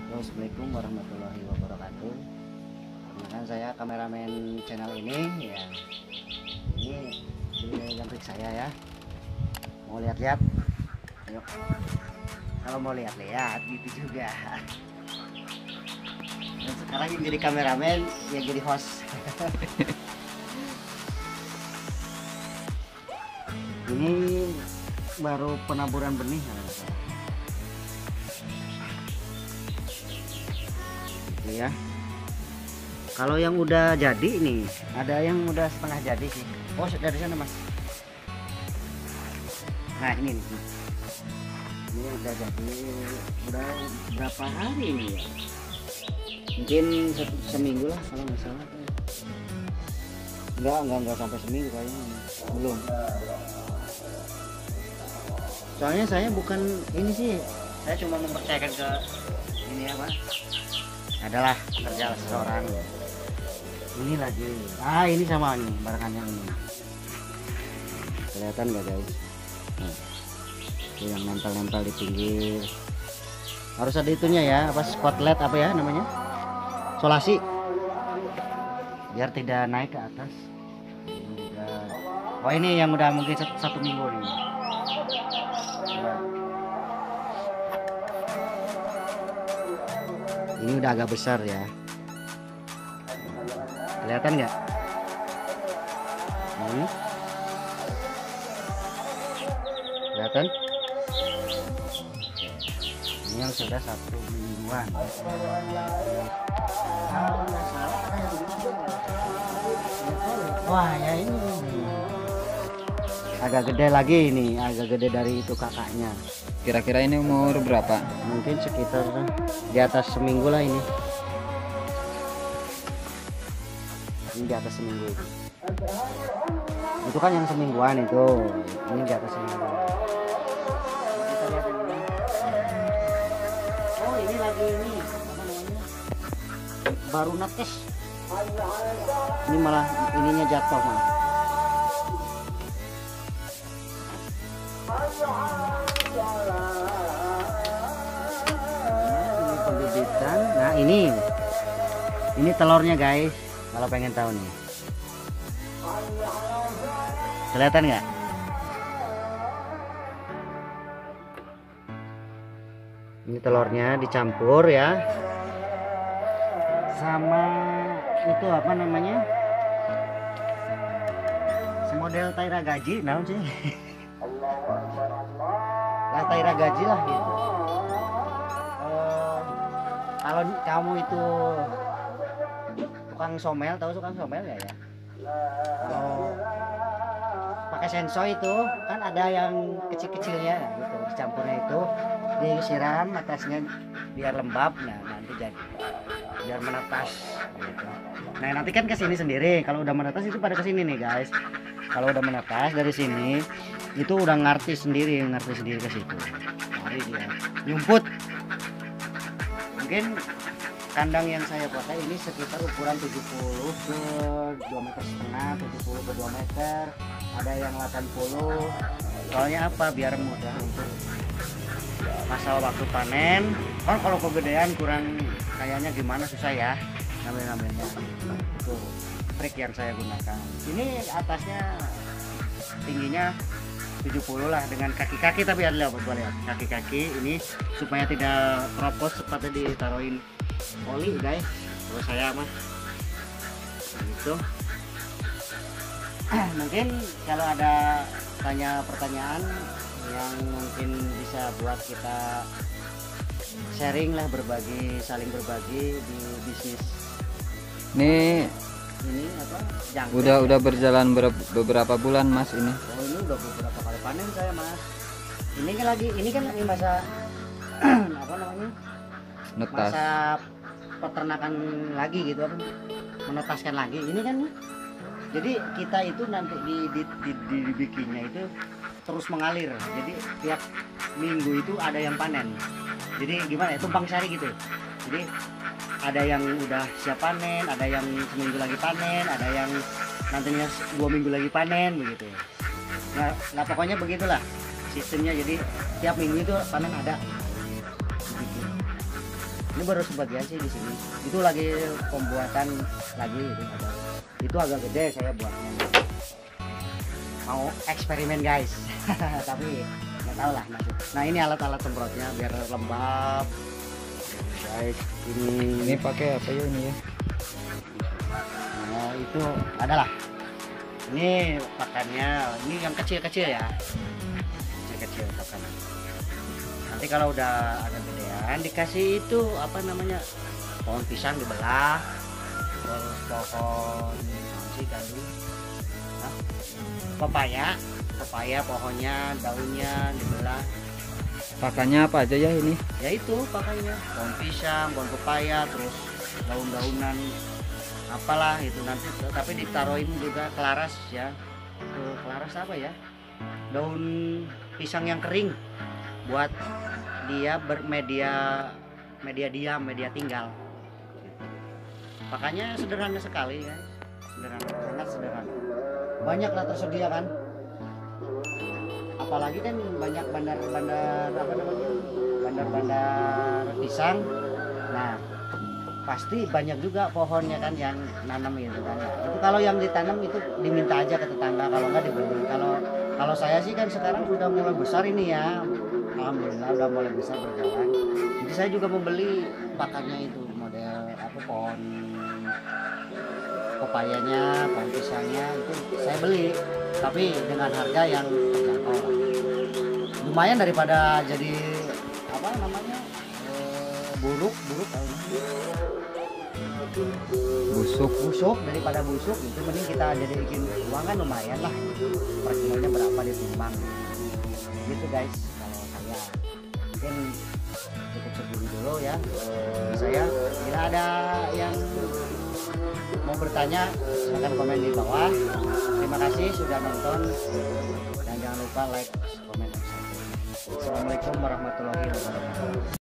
Assalamualaikum warahmatullahi wabarakatuh. Perkenalkan, saya kameramen channel ini ya. Ini jangkrik saya ya. Mau lihat-lihat? Ayo. Kalau mau lihat-lihat gitu juga. Dan sekarang yang jadi kameramen, yang jadi host. Ini baru penaburan benih. Ya, kalau yang udah jadi nih, ada yang udah setengah jadi sih. Oh, dari sana mas. Nah ini nih, ini udah jadi, udah berapa hari ini ya? Mungkin seminggu lah kalau nggak salah. Enggak sampai seminggu kayaknya, belum. Soalnya saya bukan ini sih, saya cuma mempercayakan ke ini apa? Adalah kerja seseorang. Ini lagi, ini sama nih barangan yang ini, kelihatan nggak guys? Nah, itu yang nempel-nempel di pinggir, harus ada itunya ya, apa spotlight apa ya namanya, solasi, biar tidak naik ke atas. Oh ini yang udah mungkin satu minggu nih. Ini udah agak besar ya, kelihatan nggak? Kelihatan? Ini yang sudah satu mingguan. Wah ya ini agak gede lagi, ini agak gede dari itu kakaknya. Kira-kira ini umur berapa? Mungkin sekitar di atas seminggu lah ini. Ini di atas seminggu itu. Itu kan yang semingguan itu. Ini di atas seminggu. Kita lihat ini. Oh ini lagi ini apa namanya? Baru netes. Ini malah ininya jatuh malah. Pembibitan. Nah ini telurnya guys, kalau pengen tahu nih, kelihatan nggak? Ini telurnya dicampur ya sama itu apa namanya, semodel taira gaji, naon sih? Lah taira gaji lah gitu. Kalau kamu itu tukang somel, tahu tukang somel ya? Kalau pakai senso itu kan ada yang kecil-kecilnya gitu, dicampurnya itu disiram atasnya biar lembab. Nah nanti jadi biar menetas gitu. Nah nanti kan kesini sendiri, kalau udah menetas itu pada kesini nih guys. Kalau udah menetas dari sini itu udah ngerti sendiri ke situ. Mari dia nyumput. Mungkin kandang yang saya pakai ini sekitar ukuran 70 ke 2,5 meter, 70 ke 2 meter, ada yang 80. Soalnya apa? Biar mudah untuk masa waktu panen. Kan kalau kegedean kurang kayaknya gimana, susah ya ngambilnya. Itu trik yang saya gunakan. Ini atasnya tingginya 70 lah, dengan kaki-kaki, tapi ada lihat kaki-kaki ini supaya tidak keropos, sepatnya ditaruhin oli guys. Kalau saya mah gitu. Mungkin kalau ada pertanyaan yang mungkin bisa buat kita sharing lah, saling berbagi di bisnis ini apa, jangkrik. Udah berjalan beberapa bulan mas ini? Oh ini udah beberapa kali panen saya mas. Ini kan lagi masa apa namanya, Netas. masa peternakan lagi gitu, apa menetaskan lagi ini kan. Jadi kita itu nanti dibikinnya itu terus mengalir, jadi tiap minggu itu ada yang panen. Jadi gimana ya, tumpang sari gitu. Jadi ada yang udah siap panen, ada yang seminggu lagi panen, ada yang nantinya 2 minggu lagi panen begitu. Nah pokoknya begitulah sistemnya. Jadi tiap minggu itu panen ada. Ini baru sebagian sih di sini. Itu lagi pembuatan lagi itu ada. Itu agak gede saya buatnya. Mau eksperimen guys. Tapi nggak tahu lah nanti. Nah ini alat-alat semprotnya biar lembab. Guys, Ini pakai apa ya ini ya? nah, itu adalah. Ini pakannya, ini yang kecil-kecil ya. Kecil-kecil pakannya. Nanti kalau udah agak gedean dikasih itu apa namanya? Pohon pisang dibelah. Terus pohon sih tadi. Hah? Pepaya pohonnya, daunnya dibelah. Pakannya apa aja ya ini? Ya itu pakannya, pohon pisang, pohon pepaya, terus daun-daunan apalah itu nanti, tapi ditaruhin juga kelaras ya. Itu kelaras apa ya? Daun pisang yang kering buat dia bermedia diam, media tinggal. Makanya sederhana sekali guys, sederhana, sangat sederhana. Banyak lah tersedia kan. Apalagi kan banyak bandar-bandar apa namanya, bandar-bandar pisang. Nah pasti banyak juga pohonnya kan yang nanam gitu kan. Itu kalau yang ditanam itu diminta aja ke tetangga, kalau nggak dibeli. Kalau saya sih kan sekarang udah mulai besar ini ya, alhamdulillah udah mulai besar berjalan. Jadi saya juga membeli pakannya itu model apa, pohon pepayanya, pohon pisangnya itu saya beli, tapi dengan harga yang terjangkau lah. Lumayan daripada jadi apa namanya, buruk tahu busuk daripada busuk itu, mending kita jadi bikin uang kan lumayan lah, per kilonya berapa ditimbang gitu guys. Kalau saya mungkin cukup segini dulu ya saya. Bila ada yang mau bertanya silahkan komen di bawah. Terima kasih sudah nonton dan jangan lupa like, komen, dan subscribe. Assalamualaikum warahmatullahi wabarakatuh.